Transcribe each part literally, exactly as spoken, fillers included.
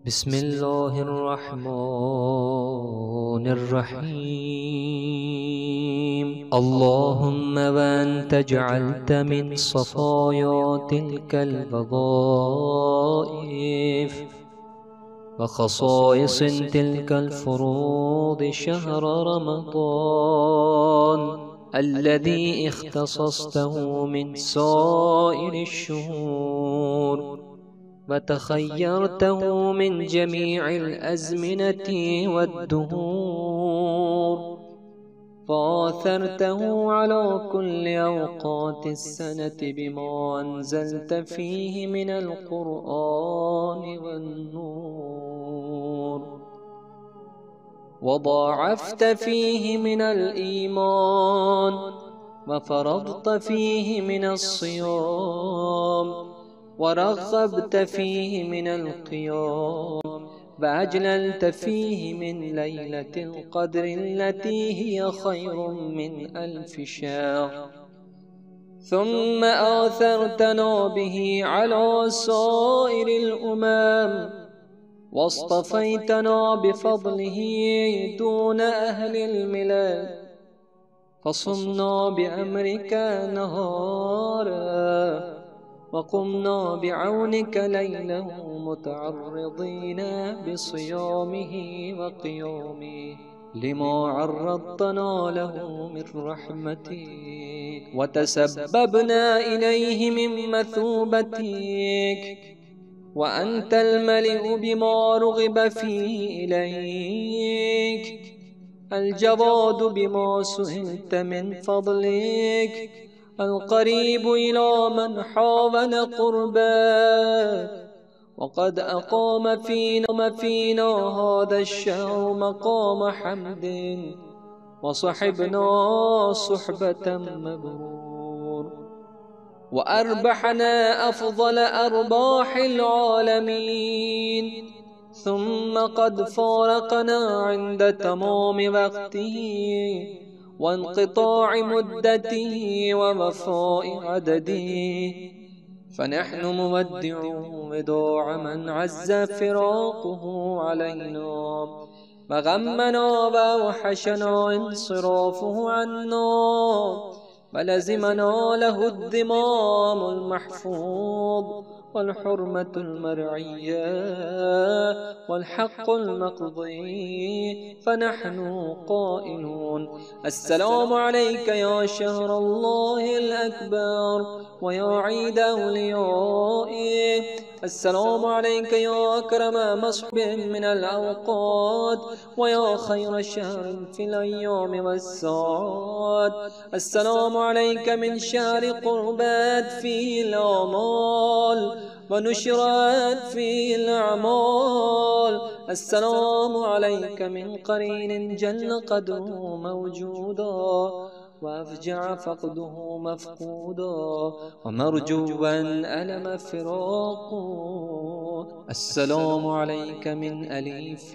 بسم الله الرحمن الرحيم. اللهم وأنت جعلت من صفايا تلك الوظائف وخصائص تلك الفروض شهر رمضان الذي اختصصته من سائر الشهور، وتخيرته من جميع الأزمنة والدهور، فآثرته على كل أوقات السنة بما أنزلت فيه من القرآن والنور، وضاعفت فيه من الإيمان، وفرضت فيه من الصيام، ورغبت فيه من القيام، وأجللت فيه من ليلة القدر التي هي خير من ألف شهر. ثم آثرتنا به على سائر الأمم، واصطفيتنا بفضله دون أهل الملل، فصمنا بأمرك نهارا، وقمنا بعونك ليله متعرضين بصيامه وقيامه لما عرضتنا له من رحمتك، وتسببنا إليه من مثوبتك، وأنت الملئ بما رغب فيه إليك، الجواد بما سئلت من فضلك، القريب إلى من حاول قربك. وقد أقام فينا, فينا هذا الشهر مقام حمد، وصحبنا صحبة مبرور، وأربحنا أفضل أرباح العالمين، ثم قد فارقنا عند تمام وقته وانقطاع مدته ووفاء عدده، فنحن مودعون وداع من عز فراقه علينا، وغمنا وأوحشنا انصرافه عنا، ولزمنا له الذمام المحفوظ، والحرمة المرعية، والحق المقضي، فنحن قائلون: السلام عليك يا شهر الله الأكبر، ويا عيد أوليائه، السلام عليك يا أكرم مصحب من الأوقات، ويا خير شهر في الأيام والساعات، السلام عليك من شهر قربت فيه الآمال ونشرت فيه الأعمال، السلام عليك من قرين جل قدره موجودا، وأفجع فقده مفقودا، ومرجوا ألم فراقه، السلام عليك من أليف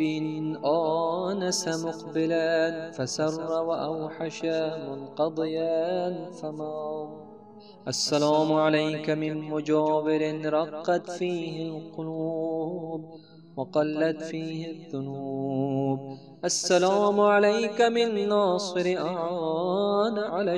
آنس مقبلا فسر وأوحش منقضيا فما، السلام عليك من مجاور رقت فيه القلوب وقلت فيه الذنوب، السلام عليك من ناصر أعان على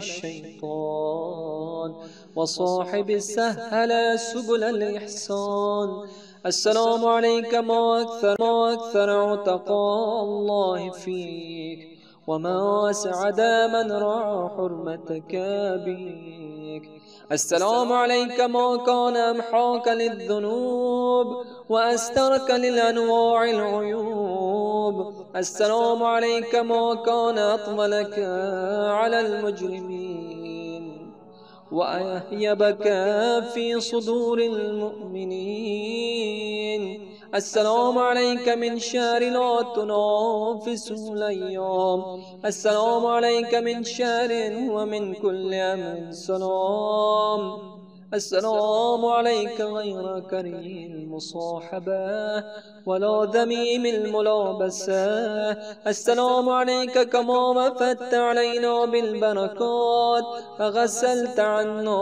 الشيطان، وصاحب سهل سبل الإحسان، السلام عليك ما أكثر, ما أكثر عتقاء الله فيك، وما أسعد من رعى حرمتك بك، السلام عليك ما كان أمحاك للذنوب وأسترك للأنواع العيوب، السلام عليك ما كان أطملك على المجرمين وأهيبك في صدور المؤمنين، السلام عليك من شهر لا تنافس الأيام، السلام عليك من شهر ومن كل أمر سلام، السلام عليك غير كريم المصاحبة ولا ذميم الملابسة. السلام عليك كما وفدت علينا بالبركات فغسلت عنا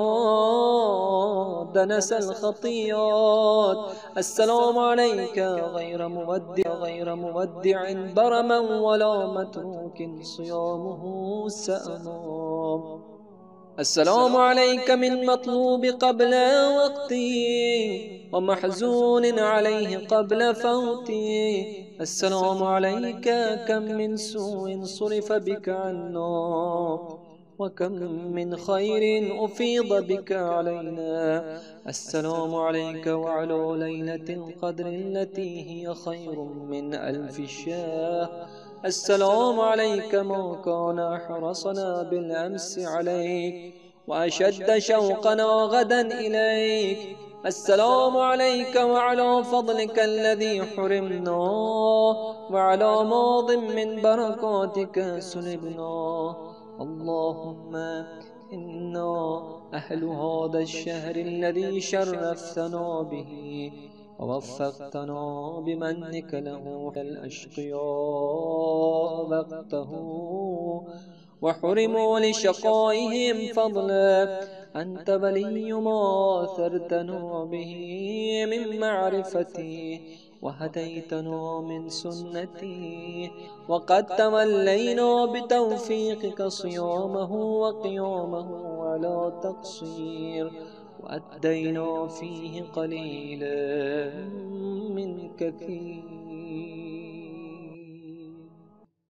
دنس الخطيات. السلام عليك غير مودع غير مودع برما ولا متروك صيامه سأما. السلام عليك من مطلوب قبل وقتي ومحزون عليه قبل فوتي. السلام عليك كم من سوء صرف بك عنا وكم من خير أفيض بك علينا. السلام عليك وعلى ليلة القدر التي هي خير من ألف شهر. السلام عليك ما كان حرصنا بالأمس عليك وأشد شوقنا غدا إليك. السلام عليك وعلى فضلك الذي حرمنا وعلى ماض من بركاتك سلبنا. اللهم إنا أهل هذا الشهر الذي شرفتنا به ووفقتنا بمنك له الأشقياء وقته وحرموا لشقائهم فضلا. أنت ولي ما أثرتنا به من معرفتي وهديتنا من سنتي وقد تولينا بتوفيقك صيامه وقيامه على تقصير وأدينا فيه قليلا من كثير.